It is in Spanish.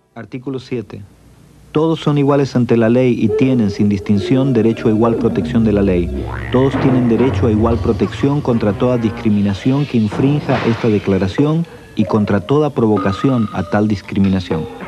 Artículo 7. Todos son iguales ante la ley y tienen, sin distinción, derecho a igual protección de la ley. Todos tienen derecho a igual protección contra toda discriminación que infrinja esta declaración y contra toda provocación a tal discriminación.